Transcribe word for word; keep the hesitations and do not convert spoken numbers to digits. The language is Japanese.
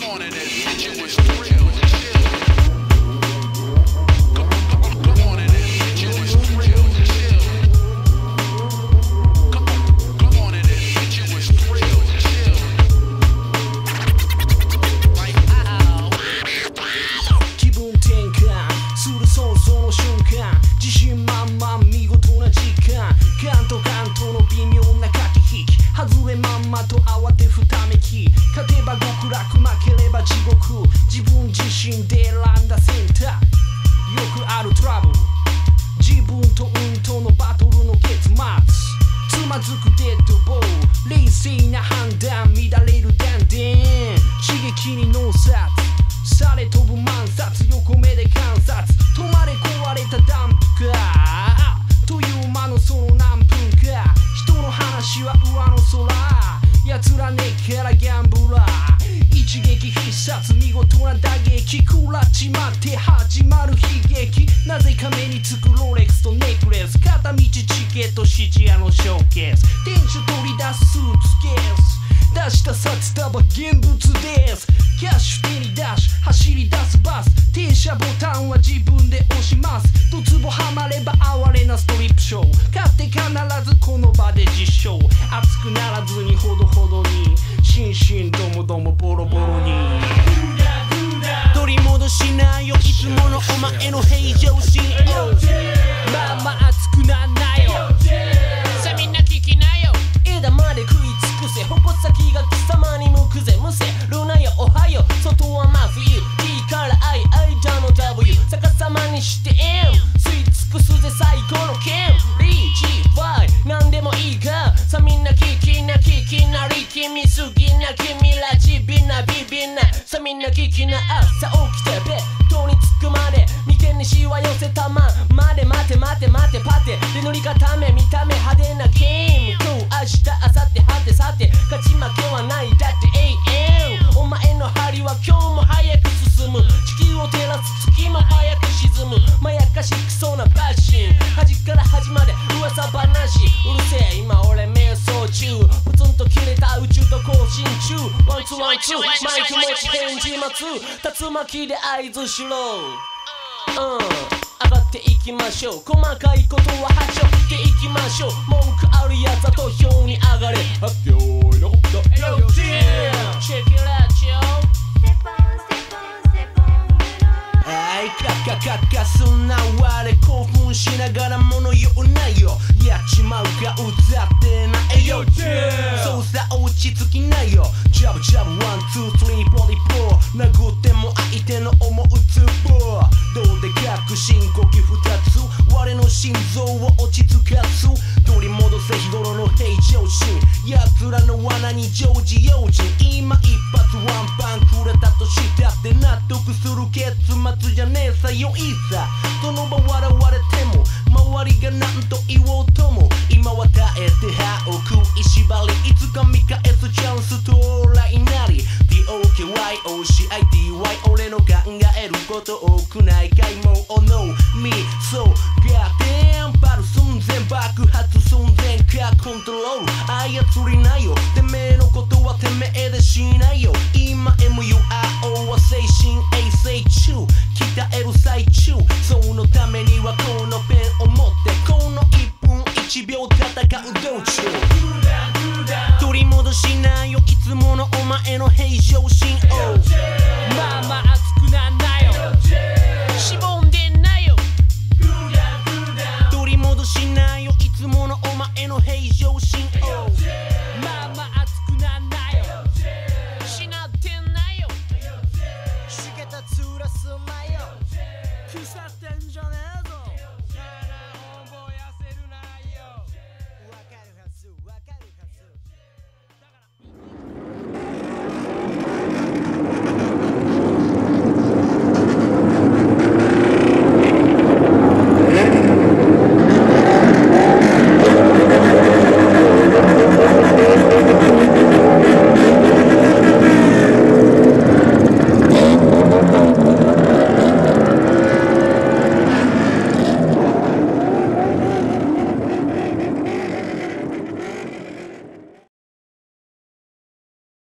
on in this bitch, it was real. Come, come, come on in this bitch, it was real. Come, come on in this bitch, it was real. Like ow. 気分転換する想像の瞬間、自信満々見事な時間、ガンとガンとの微妙な駆け引き、外れまんまと慌てふためき、勝てば極楽負ければ地獄、自分自身で選んだ選択、よくあるトラブル、自分と運とのバトルの結末、つまずくデッドボール、冷静な判断乱れる断電、刺激に脳殺され飛ぶ万冊、横目で観察、止まれ壊れたダンプかという間のその何分か、人の話は上の空、奴らねえからギャンブラー、一撃必殺見事な打撃、食らっちまって始まる悲劇、なぜか目につくロレックスとネックレス、片道チケット質屋のショーケース、店主取り出すスーツケース、出した札束現物です、キャッシュ手に出し走り出すバス、停車ボタンは自分で押します、ドツボハマれば哀れなストリップショー、勝って必ずこの場で実証、熱くならずにほどほどに、心身どもどもボロボロに取り戻しないよいつものお前の平常心、まあまあ熱くなんなよ、さあみんな聞きなよ、枝まで食い尽くせ、矛先が貴様に向くぜ、むせるなよおはよう、外は真冬、T から I、間の W、 逆さまにして M、 吸い尽くすぜ最高の剣、リーチ Y、 なんでもいいか、さあみんな聞きな聞きな、力みすぎな君らちびなビビな、さあみんな聞きな、朝起きてベッドに着くまで眉間にシワ寄せたままで、待て待て待てパテで塗り固め見た目派手なゲーム、今日明日明後日はてさて勝ち負けはないだって永遠、お前の針は今日も早く進む、地球を照らす月も早く沈む、まやかしくそなバッシン、端から端まで噂話、うるせえ今俺瞑想中、ポツンと切れた宇宙と交信中、ワンツーワンツーマイク持ち返事待つ、竜巻で合図しろ、うん上がっていきましょう、細かいことははしょっていきましょう、文句あるやつは投票に上がれ、発表のこと Yo team check it out yo、 はいカカカカすなわれ、興奮しながら物言うなよ、やっちまうか歌ってない Yo team、 そうさ落ち着きなよ、ジャブジャブワンツースリーボディポー、殴っても相手の思うツボ、どうでかく深呼吸二つ、我の心臓を落ち着かす、取り戻せ日頃の平常心、奴らの罠に常時用心、今一発ワンパンくれたとしたって納得する結末じゃねえさよ、いざその場笑われても周りが何と言おうとも、今は耐えて歯を食いしばり、いつか見返すチャンス到来なり、 ティーオーケーワイオーシーアイティーワイ 俺の考えること多くないかい、もう Oh no me so goddamn バル寸前爆発寸前かコントロール操りなよ、てめえのことはてめえでしないよ、今 エムユーアールオー は精神衛生中、鍛える最中、そのためにはこのペンを持ってこのいっぷんいちびょう戦う道中、取り戻しなよいつものお前の変